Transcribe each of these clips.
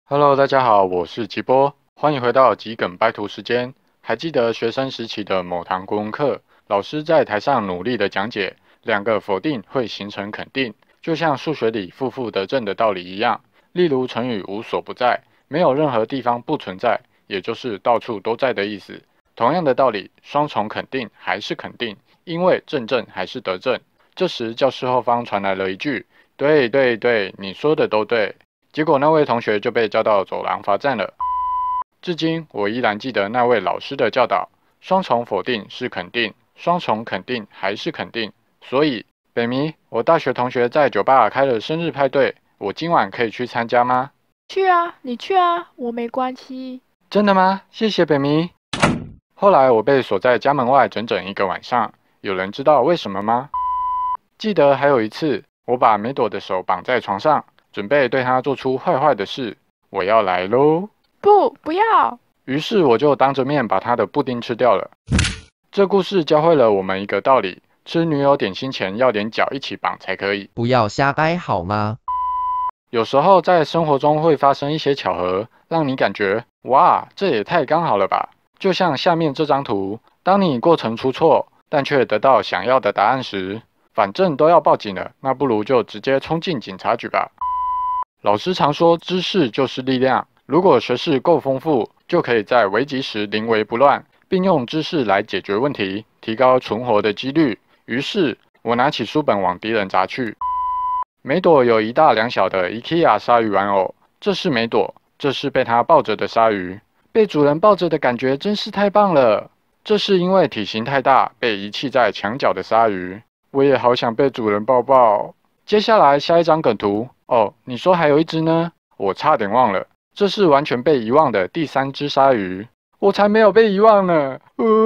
Hello，大家好，我是吉波，欢迎回到吉梗掰图时间。还记得学生时期的某堂国文课，老师在台上努力的讲解，两个否定会形成肯定，就像数学里负负得正的道理一样。例如成语无所不在，没有任何地方不存在，也就是到处都在的意思。同样的道理，双重肯定还是肯定，因为正正还是得正。这时教室后方传来了一句：对对对，你说的都对。结果那位同学就被叫到走廊罚站了。至今我依然记得那位老师的教导：双重否定是肯定，双重肯定还是肯定。所以，北迷，我大学同学在酒吧开了生日派对，我今晚可以去参加吗？ 去啊，你去啊，我没关系。 真的吗？谢谢北迷。后来我被锁在家门外整整一个晚上，有人知道为什么吗？记得还有一次，我把梅朵的手绑在床上，准备对她做出坏坏的事。我要来喽！ 不要！ 于是我就当着面把她的布丁吃掉了。这故事教会了我们一个道理：吃女友点心前要连脚一起绑才可以。 不要瞎掰好吗？ 有时候在生活中会发生一些巧合，让你感觉哇，这也太刚好了吧！就像下面这张图，当你过程出错，但却得到想要的答案时，反正都要报警了，那不如就直接冲进警察局吧。老师常说，知识就是力量。如果学识够丰富，就可以在危急时临危不乱，并用知识来解决问题，提高存活的几率。于是，我拿起书本往敌人砸去。梅朵有一大两小的 IKEA 鲨鱼玩偶，这是梅朵，这是被她抱着的鲨鱼。被主人抱着的感觉真是太棒了。这是因为体型太大，被遗弃在墙角的鲨鱼。我也好想被主人抱抱。接下来下一张梗图哦，你说还有一只呢？我差点忘了，这是完全被遗忘的第三只鲨鱼。我才没有被遗忘呢！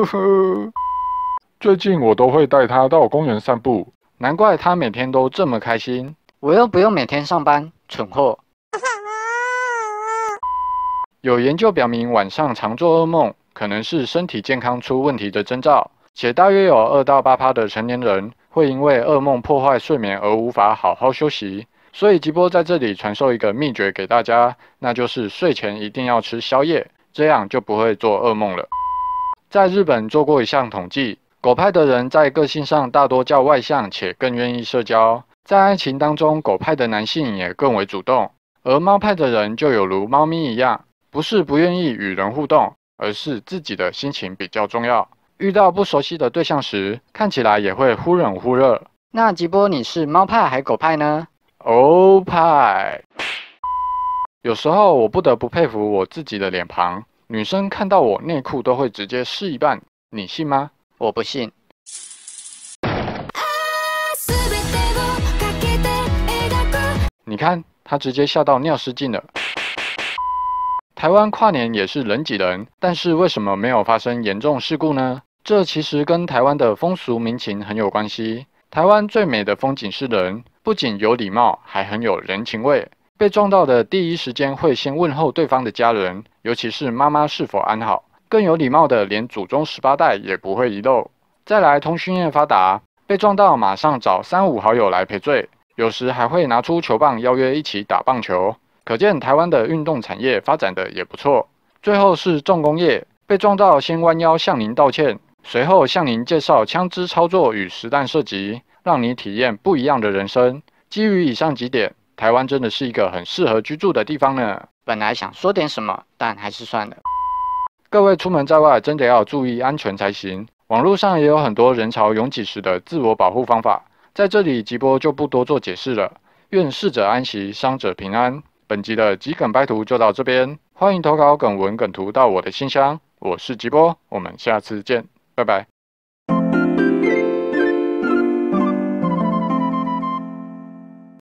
最近我都会带它到公园散步，难怪它每天都这么开心。 我又不用每天上班，蠢货。 有研究表明，晚上常做噩梦可能是身体健康出问题的征兆，且大约有2到8%的成年人会因为噩梦破坏睡眠而无法好好休息。所以吉波在这里传授一个秘诀给大家，那就是睡前一定要吃宵夜，这样就不会做噩梦了。在日本做过一项统计，狗派的人在个性上大多较外向且更愿意社交，在爱情当中，狗派的男性也更为主动，而猫派的人就有如猫咪一样，不是不愿意与人互动，而是自己的心情比较重要。遇到不熟悉的对象时，看起来也会忽冷忽热。 那吉波，你是猫派还狗派呢？ 欧派。有时候我不得不佩服我自己的脸庞，女生看到我内裤都会直接湿一半，你信吗？ 我不信。 你看，她直接笑到尿失禁了。台湾跨年也是人挤人，但是为什么没有发生严重事故呢？这其实跟台湾的风俗民情很有关系。台湾最美的风景是人，不仅有礼貌，还很有人情味。被撞到的第一时间会先问候对方的家人，尤其是妈妈是否安好。更有礼貌的，连祖宗18代也不会遗漏。再来，通讯业发达，被撞到马上找3、5好友来赔罪，有时还会拿出球棒邀约一起打棒球。可见台湾的运动产业发展的也不错。最后是重工业，被撞到先弯腰向您道歉，随后向您介绍枪支操作与实弹射击，让你体验不一样的人生。基于以上几点，台湾真的是一个很适合居住的地方呢。 本来想说点什么，但还是算了。 各位出门在外真的要注意安全才行。网络上也有很多人潮拥挤时的自我保护方法，在这里吉波就不多做解释了。愿逝者安息，伤者平安。本集的吉梗掰图就到这边，欢迎投稿梗文梗图到我的信箱。我是吉波，我们下次见，拜拜。